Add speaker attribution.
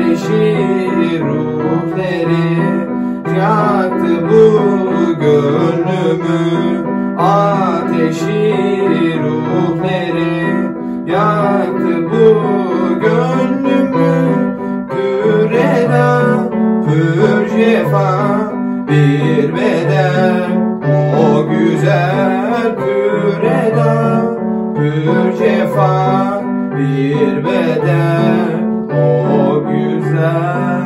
Speaker 1: Ateşi ruhleri yaktı bu gönlümü. Ateşi ruhleri yaktı bu gönlümü. Pür eda, pür cefa bir bedel, o güzel pür eda, pür cefa bir bedel, o güzel.